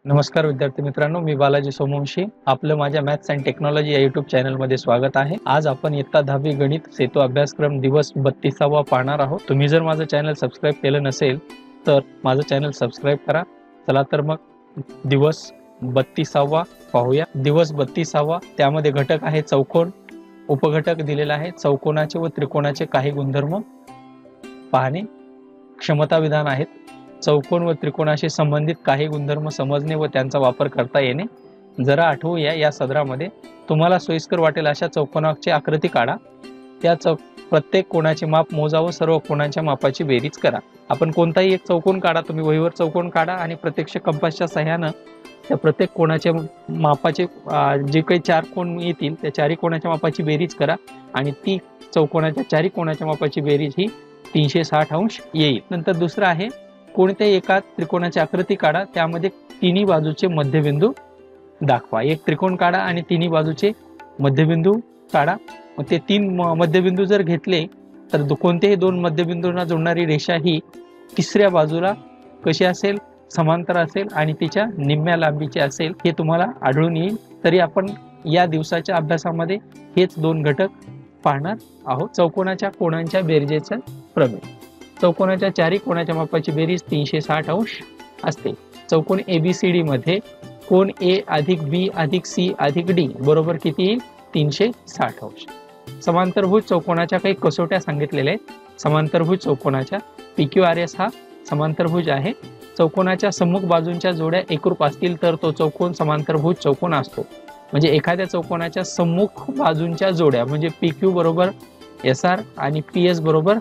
नमस्कार विद्यार्थी मित्रांनो, मी बालाजी सोमवंशी. आपलं माझ्या मॅथ्स अँड टेक्नॉलॉजी या यूट्यूब चॅनलमध्ये स्वागत आहे. आज आपण इयत्ता 10वी गणित सेतू अभ्यासक्रम दिवस 32वा पाहणार आहोत. तुम्ही जर माझं चॅनल सबस्क्राईब केलं नसेल तर माझं चॅनल सबस्क्राईब करा. चला तर मग दिवस 32वा पाहूया. दिवस 32वा, त्यामध्ये घटक आहे चौकोन. उपघटक दिलेला आहे चौकोनाचे व त्रिकोणाचे काही गुणधर्म पाहणे. क्षमता विधान आहेत. चौकोन व त्रिकोणाशी संबंधित काही गुणधर्म समजणे व त्यांचा वापर करता येणे. जरा आठवूया, या सदरामध्ये तुम्हाला सोयीस्कर वाटेल अशा चौकोनाची आकृती काढा. त्या प्रत्येक कोणाचे माप मोजा व सर्व कोणाच्या मापाची बेरीज करा. आपण कोणताही एक चौकोन काढा, तुम्ही वहीवर चौकोन काढा आणि प्रत्यक्ष कंपासच्या सहाय्यानं त्या प्रत्येक कोणाच्या मापाचे जे काही चार कोण येतील त्या चारही कोणाच्या मापाची बेरीज करा आणि ती चौकोनाच्या चारही कोणाच्या मापाची बेरीज ही 360 अंश येईल. नंतर दुसरं आहे, कोणत्याही एका त्रिकोणाची आकृती काढा, त्यामध्ये तिन्ही बाजूचे मध्यबिंदू दाखवा. एक त्रिकोण काढा आणि तिन्ही बाजूचे मध्यबिंदू काढा. मग ते तीन मध्यबिंदू जर घेतले तर कोणत्याही दोन मध्यबिंदूंना जोडणारी रेषा ही तिसऱ्या बाजूला कशी असेल, समांतर असेल आणि तिच्या निम्म्या लांबीची असेल, हे तुम्हाला आढळून येईल. तरी आपण या दिवसाच्या अभ्यासामध्ये हेच दोन घटक पाहणार आहोत. चौकोनाच्या कोणांच्या बेरजेचा प्रमेय. चौकोनाच्या चारही कोणाच्या मापाची बेरीज 360 अंश असते. चौकोन ABCD मध्ये कोण A अधिक B अधिक C अधिक D बरोबर किती येईल? 360 अंश. समांतरभुज चौकोनाच्या काही कसोट्या सांगितलेल्या आहेत. समांतरभुज चौकोनाच्या PQRS हा समांतरभुज आहे. चौकोनाच्या सम्मुख बाजूंच्या जोड्या एकरूप असतील तर तो चौकोन समांतरभुज चौकोन असतो. म्हणजे एखाद्या चौकोनाच्या सम्मुख बाजूंच्या जोड्या म्हणजे PQ बरोबर SR आणि PS बरोबर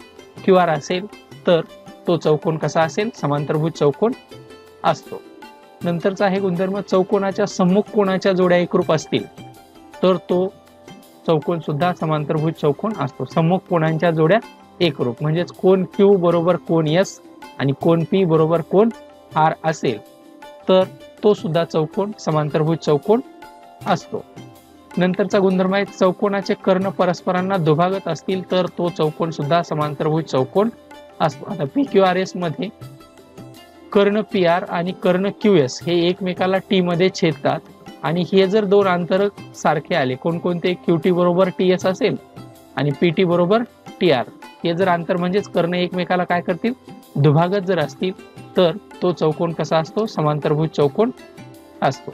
QR असेल तर तो चौकोन कसा असेल? समांतरभुज चौकोन असतो. नंतरचा आहे गुणधर्म, चौकोनाच्या सम्मुख कोणाच्या जोड्या एकरूप असतील तर तो चौकोन सुद्धा समांतरभुज चौकोन असतो. सम्मुख कोणांच्या जोड्या एकरूप म्हणजेच कोन Q बरोबर कोन S आणि कोन P बरोबर कोन R असेल तर तो सुद्धा चौकोन समांतरभुज चौकोन असतो. नंतरचा गुणधर्म आहे, चौकोनाचे कर्ण परस्परांना दुभागत असतील तर तो चौकोन सुद्धा समांतरभुज चौकोन असतो. आता PQRS मध्ये कर्ण PR आणि कर्ण QS हे एकमेकाला T मध्ये छेदतात आणि हे जर दोन अंतर सारखे आले, कोणकोणते? QT बरोबर TS असेल आणि PT बरोबर TR, हे जर अंतर म्हणजेच कर्ण एकमेकाला काय करतील? दुभागत जर असतील तर तो चौकोन कसा असतो? समांतरभुज चौकोन असतो.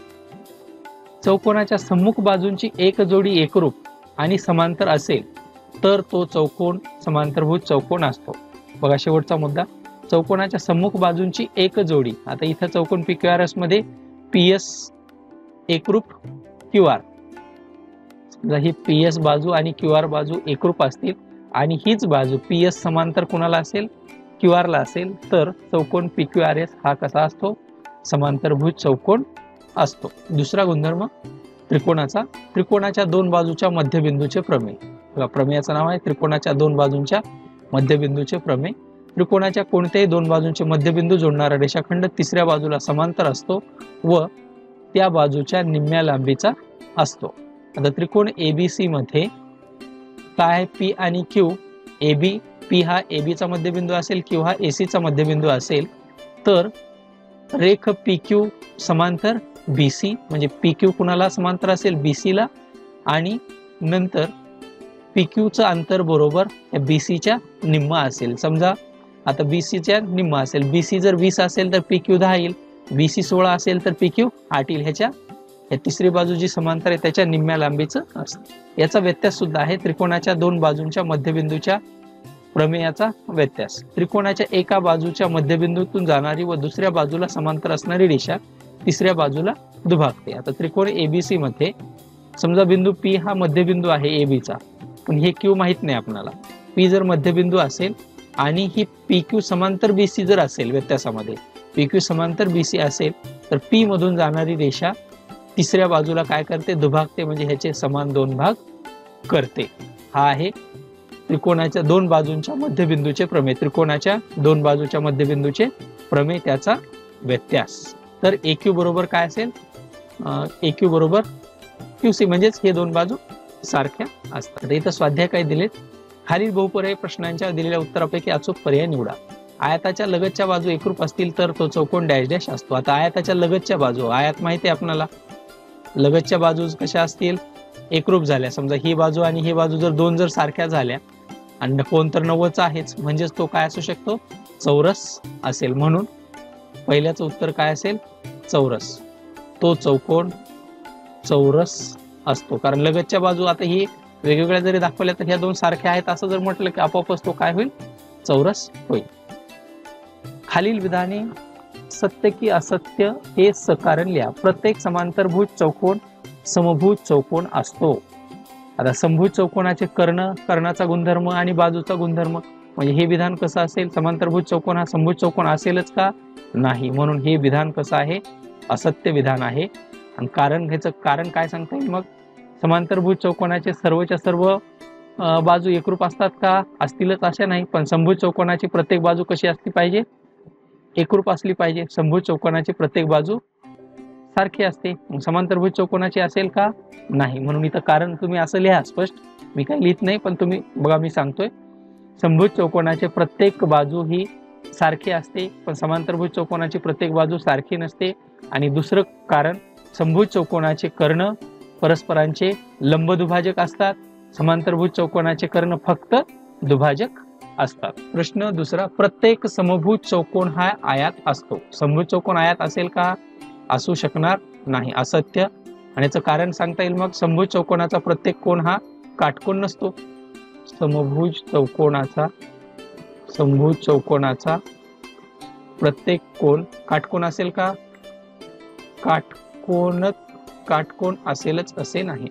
चौकोनाच्या सम्मुख बाजूंची एक जोडी एकरूप आणि समांतर असेल तर तो चौकोन समांतरभुज चौकोन असतो. बघा शेवटचा मुद्दा, चौकोनाच्या सम्मुख बाजूंची एक जोडी. आता इथं चौकोन PQRS मध्ये PS एकरूप QR, ही PS बाजू आणि QR बाजू एकरूप असतील आणि हीच बाजू PS समांतर कुणाला असेल? QR ला असेल तर चौकोन PQRS हा कसा असतो? समांतरभुज चौकोन असतो. दुसरा गुणधर्म त्रिकोणाचा, त्रिकोणाच्या दोन बाजूच्या मध्यबिंदूचे प्रमेय. प्रमेयाचं नाव आहे त्रिकोणाच्या दोन बाजूंच्या मध्यबिंदूचे प्रमेय. त्रिकोणाच्या कोणत्याही दोन बाजूंचे मध्यबिंदू जोडणारा रेषाखंड तिसऱ्या बाजूला समांतर असतो व त्या बाजूच्या निम्म्या लांबीचा असतो. आता त्रिकोण ABC मध्ये काय आहे? P आणि Q. AB, P हा AB चा मध्यबिंदू असेल, Q हा AC चा मध्यबिंदू असेल तर रेख PQ समांतर BC, म्हणजे PQ कुणाला समांतर असेल? BC ला, आणि नंतर PQ चं अंतर बरोबर BC च्या निम्म असेल. समजा आता BC च्या निम्म असेल, BC जर 20 असेल तर PQ 10 येईल, BC 16 असेल तर PQ 8 येईल. ह्या तिसरी बाजू जी समांतर आहे त्याच्या निम्म्या लांबीचं असतं. याचा व्यत्यास सुद्धा आहे त्रिकोणाच्या दोन बाजूंच्या मध्यबिंदूच्या प्रमेयाचा व्यत्यास. त्रिकोणाच्या एका बाजूच्या मध्यबिंदूतून जाणारी व दुसऱ्या बाजूला समांतर असणारी रेषा तिसऱ्या बाजूला दुभागते. आता त्रिकोण ABC मध्ये समजा बिंदू P हा मध्यबिंदू आहे AB चा, पण हे Q माहित नाही आपल्याला. P जर मध्यबिंदू असेल आणि ही PQ समांतर BC जर असेल, व्यत्यासामध्ये PQ समांतर BC असेल तर P मधून जाणारी रेषा तिसऱ्या बाजूला काय करते? दुभागते, म्हणजे ह्याचे समान दोन भाग करते. हा आहे त्रिकोणाच्या दोन बाजूंच्या मध्यबिंदूचे प्रमेय. त्रिकोणाच्या दोन बाजूच्या मध्यबिंदूचे प्रमेय, त्याचा व्यत्यास. तर AQ बरोबर काय असेल? AQ बरोबर QC, म्हणजेच हे दोन बाजू सारख्या असतात. इथं स्वाध्याय काय दिलेत? खालील बहुपर्यायी प्रश्नांच्या दिलेल्या उत्तरापैकी अचूक पर्याय निवडा. आयताच्या लगतच्या बाजू एकरूप असतील तर तो चौकोन डॅश डॅश असतो. आता आयताच्या लगतच्या बाजू, आयत माहिती आहे आपल्याला, लगतच्या बाजू कशा असतील, एकरूप झाल्या. समजा ही बाजू आणि ही बाजू जर दोन जर सारख्या झाल्या आणि कोण तर 90चा आहेच, म्हणजेच तो काय असू शकतो, चौरस असेल. म्हणून पहिल्याचं उत्तर काय असेल, चौरस. तो चौकोन चौरस असतो, कारण लगतच्या बाजू आता ही वेगवेगळ्या जरी दाखवल्या तर ह्या दोन सारख्या आहेत असं जर म्हटलं की आपोआपच तो काय होईल, चौरस होईल. खालील विधाने सत्य की असत्य हे सकारण लिहा. प्रत्येक समांतरभुज चौकोन समभुज चौकोन असतो. आता समभुज चौकोनाचे कर्णाचा गुणधर्म आणि बाजूचा गुणधर्म, म्हणजे हे विधान कसं असेल, समांतरभुज चौकोन हा समभुज चौकोन असेलच का, नाही. म्हणून हे विधान कसं आहे, असत्य विधान आहे. आणि कारण, ह्याचं कारण काय सांगता येईल मग, समांतरभुज चौकोनाचे सर्वच्या सर्व बाजू एकरूप असतात का, असतीलच अशा नाही. पण समभुज चौकोनाची प्रत्येक बाजू कशी असली पाहिजे, एकरूप असली पाहिजे. समभुज चौकोनाची प्रत्येक बाजू सारखी असते. समांतरभुज चौकोनाची असेल का, नाही. म्हणून इथं कारण तुम्ही असं लिहा स्पष्ट, मी काही लिहित नाही पण तुम्ही बघा, मी सांगतोय समभुज चौकोनाचे प्रत्येक बाजू ही सारखी असते, पण समांतरभुज चौकोनाची प्रत्येक बाजू सारखी नसते. आणि दुसरं कारण, समभुज चौकोनाचे कर्ण परस्परांचे लंब दुभाजक असतात, समांतरभुज चौकोनाचे कर्ण फक्त दुभाजक असतात. प्रश्न दुसरा, प्रत्येक समभुज चौकोन हा आयात असतो. समभुज चौकोन आयात असेल का, असू शकणार नाही, असत्य. आणि याचं कारण सांगता येईल मग, समभुज चौकोनाचा प्रत्येक कोन हा काटकोन नसतो. समभुज चौकोनाचा प्रत्येक कोन काटकोन असेल का, काटकोन असेलच असे नाही,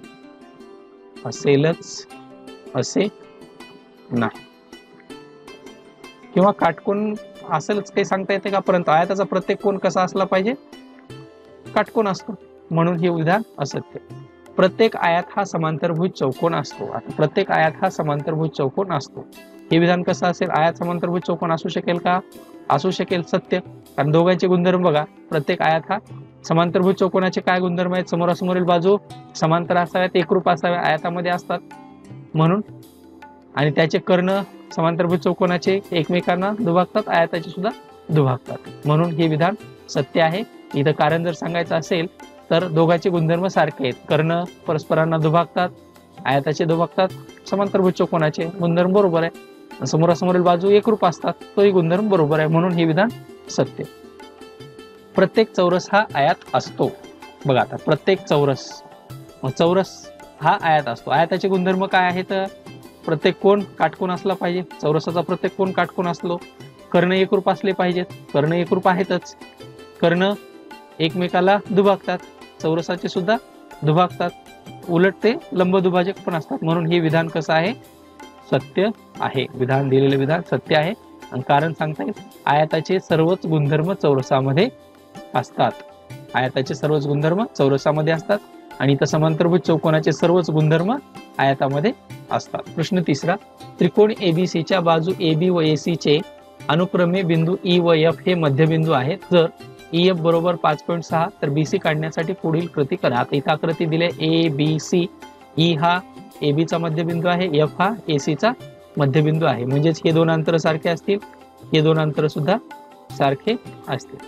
किंवा काटकोन असेलच काही सांगता येते का, परंतु आयताचा प्रत्येक कोन कसा असला पाहिजे, काटकोन असतो. म्हणून हे विधान असत्य. प्रत्येक आयात हा समांतरभुज चौकोन असतो. आता प्रत्येक आयात हा समांतरभुज चौकोन असतो, हे विधान कसं असेल, आयात समांतरभुज चौकोन असू शकेल का, असू शकेल, सत्य. कारण दोघांचे गुणधर्म बघा, प्रत्येक आयात हा समांतरभुज चौकोनाचे काय गुणधर्म आहेत, समोरासमोरील बाजू समांतर असाव्यात, एकरूप असाव्या, आयातामध्ये असतात म्हणून. आणि त्याचे कर्ण समांतरभुज चौकोनाचे एकमेकांना दुभागतात, आयताचे सुद्धा दुभागतात. म्हणून हे विधान सत्य आहे. इथं कारण जर सांगायचं असेल तर दोघांचे गुणधर्म सारखे आहेत, कर्ण परस्परांना दुभागतात, आयताचे दुभागतात, समांतरभुज चौकोनाचे गुणधर्म बरोबर आहे, समोरासमोरील बाजू एकरूप असतात, तोही गुणधर्म बरोबर आहे. म्हणून हे विधान सत्य. प्रत्येक चौरस हा आयात असतो. बघा आता प्रत्येक चौरस, मग चौरस हा आयात असतो. आयताचे गुणधर्म काय आहेत, प्रत्येक कोन काटकोन असला पाहिजे, चौरसाचा प्रत्येक कोन काटकोन असलो, कर्ण एकरूप असले पाहिजेत, कर्ण एकरूप आहेतच, कर्ण एकमेकाला दुभागतात, चौरसाचे सुद्धा दुभागतात, उलट ते लंब दुभाजक पण असतात. म्हणून हे विधान कसं आहे, सत्य आहे. विधान दिलेले विधान सत्य आहे. आणि कारण सांगता येईल, आयताचे सर्वच गुणधर्म चौरसामध्ये असतात, आयताचे सर्वच गुणधर्म चौरसामध्ये असतात. आणि इथं समांतरभुज चौकोनाचे सर्वच गुणधर्म आयतामध्ये असतात. प्रश्न तिसरा, त्रिकोण एबीसीच्या बाजू AB व AC चे अनुक्रमे बिंदू E व F हे मध्यबिंदू आहेत. जर EF बरोबर 5.6 तर BC काढण्यासाठी पुढील कृती करा. आता इथं आकृती दिली ABC, E हा AB चा मध्यबिंदू आहे, F हा AC चा मध्यबिंदू आहे. म्हणजेच हे दोन अंतर सारखे असतील, हे दोन अंतर सुद्धा सारखे असतील.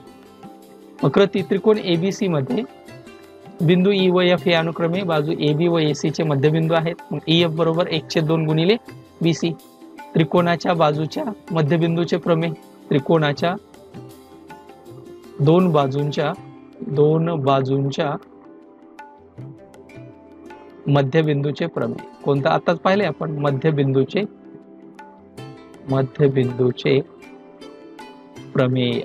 कृती, त्रिकोण ABC मध्ये बिंदू E व F हे अनुक्रमे बाजू AB व AC चे मध्यबिंदू आहेत. मग EF बरोबर 1/2 गुणिले BC. त्रिकोणाच्या बाजूच्या मध्यबिंदूचे प्रमेय, त्रिकोणाच्या दोन बाजूंच्या मध्यबिंदूचे प्रमेय. कोणता, आताच पाहिले आपण, मध्यबिंदूचे प्रमेय.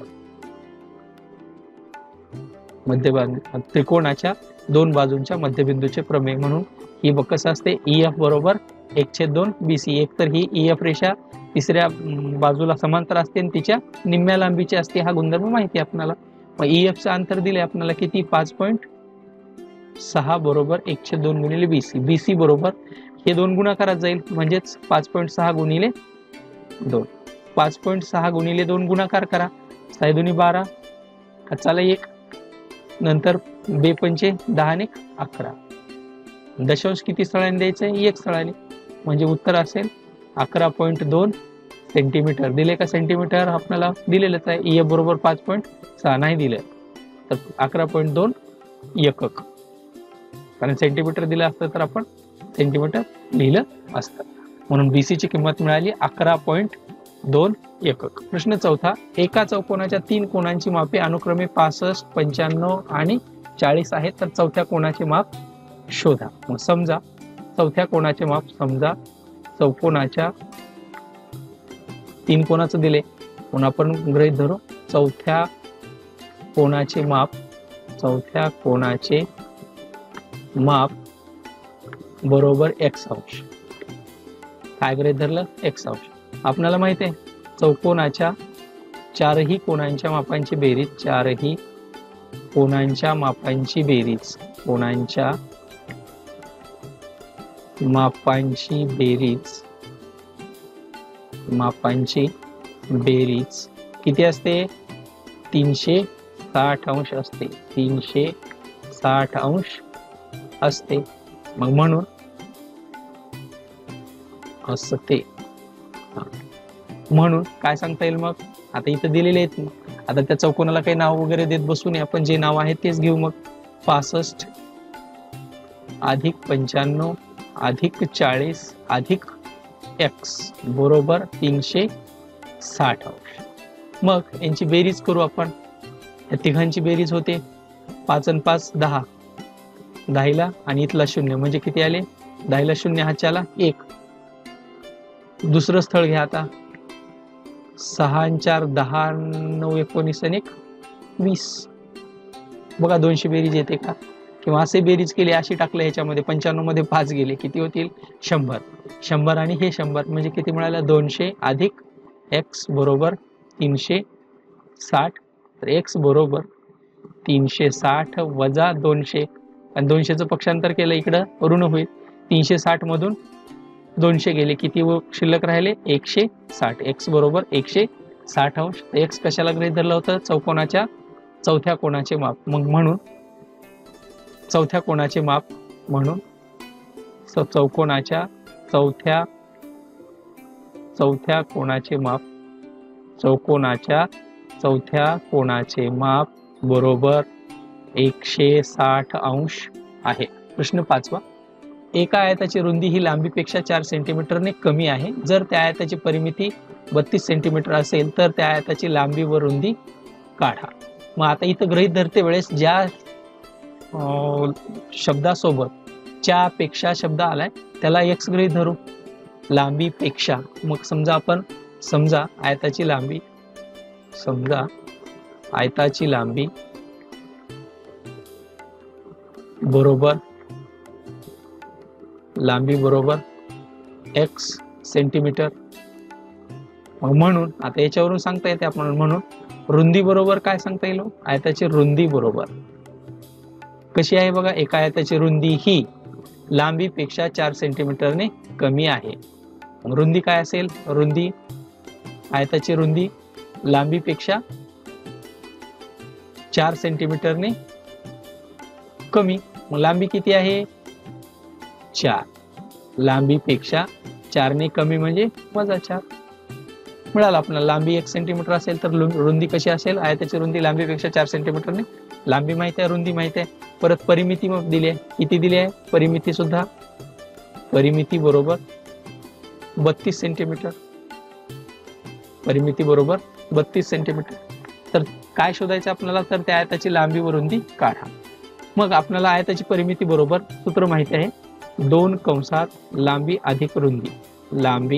त्रिकोणाच्या दोन बाजूंच्या मध्यबिंदूचे प्रमेय. म्हणून ही कसं असते, EF बरोबर 1/2 BC. एक तर ही EF रेषा तिसऱ्या बाजूला समांतर असते आणि तिच्या निम्म्या लांबीची असते, हा गुणधर्म माहिती आहे आपल्याला. मग EF चं अंतर दिले आपल्याला किती, 5.6 बरोबर 1/2 गुणिले BC. BC बरोबर हे दोन गुणाकारात जाईल, म्हणजेच 5.6 गुणिले 2. 5.6 गुणिले 2 गुणाकार करा, 6 दुनी 12, हाताला 1, नंतर 2 पंचे 10 आणि 11. दशांश किती स्थळाने द्यायचं आहे, 1 स्थळाने. म्हणजे उत्तर असेल 11.2 सेंटीमीटर दिले का सेंटीमीटर आपल्याला दिलेलंच आहे. EF बरोबर 5.6 नाही दिलं तर 11.2 एकक, कारण सेंटीमीटर दिलं असतं तर आपण सेंटीमीटर लिहिलं असतं. म्हणून BC ची किंमत मिळाली 11.2 एकक. प्रश्न चौथा, एका चौकोनाच्या 3 कोनांची मापे अनुक्रमे 65, 95 आणि 40 आहेत, तर चौथ्या कोनाचे माप शोधा. मग समजा चौथ्या कोनाचे माप, समजा चौकोनाच्या 3 कोनाचं दिले म्हणून आपण गृहीत धरू चौथ्या कोनाचे माप, चौथ्या कोनाचे माप बरोबर x अंश. काय गृहीत धरलं? x अंश. आपल्याला माहिती आहे चौकोनाच्या चारही कोनांच्या मापांची बेरीज, चारही कोनांच्या मापांची बेरीज, कोनांच्या मापांची बेरीज, मापांची बेरीज किती असते? 360 अंश असते, 360 अंश असते. मग म्हणून असते. म्हणून काय सांगता येईल मग? आता इथं दिलेले आहेत, आता त्या चौकोनाला काही नाव वगैरे देत बसू नये, आपण जे नाव आहे तेच घेऊ. मग 65 अधिक 95 अधिक 40 अधिक x बरोबर 360 अंश. मग यांची बेरीज करू आपण. या तिघांची बेरीज होते 5 आणि 5 10, 10ला आणि इथला 0 म्हणजे किती आले? 10ला 0 हाच्याला 1. दुसरं स्थळ घ्या आता. 6 आणि 4 10, 9 19 आणि 1 20. बघा 200 बेरीज येते का? किंवा असे बेरीज केली, अशी टाकलं ह्याच्यामध्ये 95 मध्ये 5 गेले, किती होतील? 100. 100 आणि हे 100 म्हणजे किती मिळालं? 200 अधिक x बरोबर 360. तर x बरोबर 360 वजा 200, आणि 200चं पक्षांतर केलं इकडं ऋण होईल. 360 मधून 200 गेले, किती शिल्लक राहिले? 160. x बरोबर 160 अंश. x कशाला गृहीत धरलं होतं? चौकोनाच्या चौथ्या कोनाचे माप. मग म्हणून चौथ्या कोनाचे माप, म्हणून चौकोनाच्या चौथ्या कोनाचे माप, चौकोनाच्या चौथ्या कोनाचे माप बरोबर 160 अंश आहे. प्रश्न 5वा, एका आयताची रुंदी ही लांबीपेक्षा 4 सेंटीमीटरने कमी आहे. जर त्या आयताची परिमिती 32 सेंटीमीटर असेल तर त्या आयताची लांबी व रुंदी काढा. मग आता इथं गृहीत धरते वेळेस ज्या शब्दासोबत च्या पेक्षा शब्द आलाय त्याला x गृहीत धरू. लांबीपेक्षा, मग समजा आपण आयताची लांबी, समजा आयताची लांबी बरोबर x सेंटीमीटर. मग म्हणून आता याच्यावरून सांगता येते आपण, म्हणून रुंदी बरोबर काय सांगता येईल? आयताची रुंदी बरोबर कशी आहे बघा, एका आयताची रुंदी ही लांबीपेक्षा 4 सेंटीमीटरने कमी आहे. मग रुंदी काय असेल? रुंदी, आयताची रुंदी लांबीपेक्षा 4 सेंटीमीटरने कमी. मग लांबी किती आहे? 4. लांबीपेक्षा 4 ने कमी म्हणजे वजा 4 मिळाला आपल्याला. लांबी 1 सेंटीमीटर असेल तर रुंदी कशी असेल? आयताची रुंदी लांबीपेक्षा 4 सेंटीमीटरने. लांबी माहिती आहे, रुंदी माहिती आहे. परत परिमिती मग दिली आहे, किती दिली आहे? परिमिती सुद्धा, परिमिती बरोबर 32 सेंटीमीटर. परिमिती बरोबर 32 सेंटीमीटर. तर काय शोधायचं आपल्याला? तर त्या आयताची लांबी व रुंदी काढा. मग आपल्याला आयताची परिमिती बरोबर सूत्र माहिती आहे, 2 कंसात लांबी अधिक रुंदी, लांबी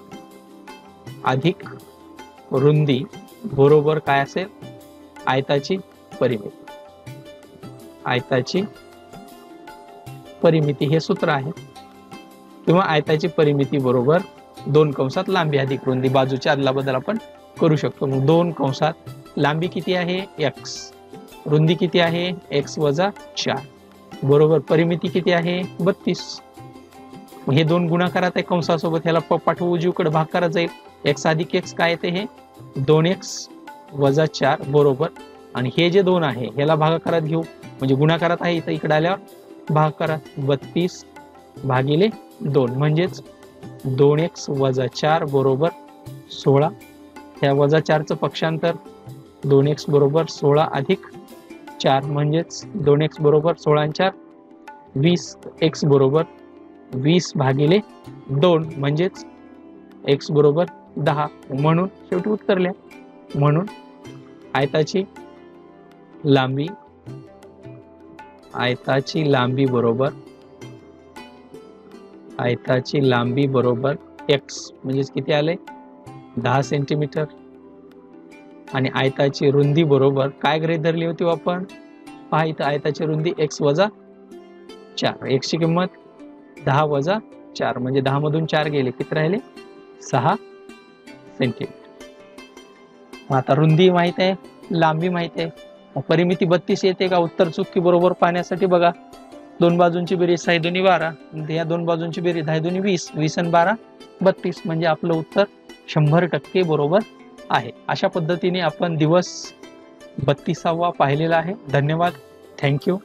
अधिक रुंदी बरोबर काय असेल? आयताची परिमिती. आयताची परिमिती हे सूत्र आहे. किंवा आयताची परिमिती बरोबर 2 कंसात लांबी अधिक रुंदी, बाजूच्या अदला बदल आपण करू शकतो. मग 2 कंसात लांबी किती आहे? x, रुंदी किती आहे? x वजा 4 बरोबर परिमिती किती आहे? 32. हे 2 गुणाकारात आहे कंसासोबत, ह्याला पाठवू उजवीकडे भाग करत जाईल. x अधिक x काय येते? हे 2x वजा 4 बरोबर, आणि हे जे 2 आहे ह्याला भागाकारात घेऊ, म्हणजे गुणाकारात आहे इथं, इकडे आल्यावर भागाकारात. 32 भागिले 2 म्हणजेच 2x वजा 4 बरोबर 16, ह्या वजा 4चं पक्षांतर 2x बरोबर 16 अधिक 4 म्हणजेच 2x बरोबर 16 आणि 4 20, x बरोबर 20 भागिले 2 म्हणजेच x बरोबर 10, म्हणून शेवटी उत्तर लिहा। म्हणून आयताची लांबी बरोबर x म्हणजेच किती आले 10 सेंटीमीटर, आणि आयताची रुंदी बरोबर काय गृहीत धरली होती आपण, पहा इथं आयताची रुंदी x वजा 4, x ची किंमत 10 वजा 4 म्हणजे 10 मधून 4 गेले, किती राहिले 6 सेंटीमीटर। आता रुंदी माहित आहे, लांबी माहित आहे, परिमिती 32 येते का उत्तर चुकी बरोबर पाहण्यासाठी बघा, दोन बाजूंची बेरीज 6 दुनी 12, या दोन बाजूंची बेरीज 10 दुनी 20, 20 आणि 12 32, म्हणजे आपलं उत्तर 100% बरोबर आहे। अशा पद्धतीने आपण दिवस 32वा पाहिलेला आहे। धन्यवाद, थँक्यू।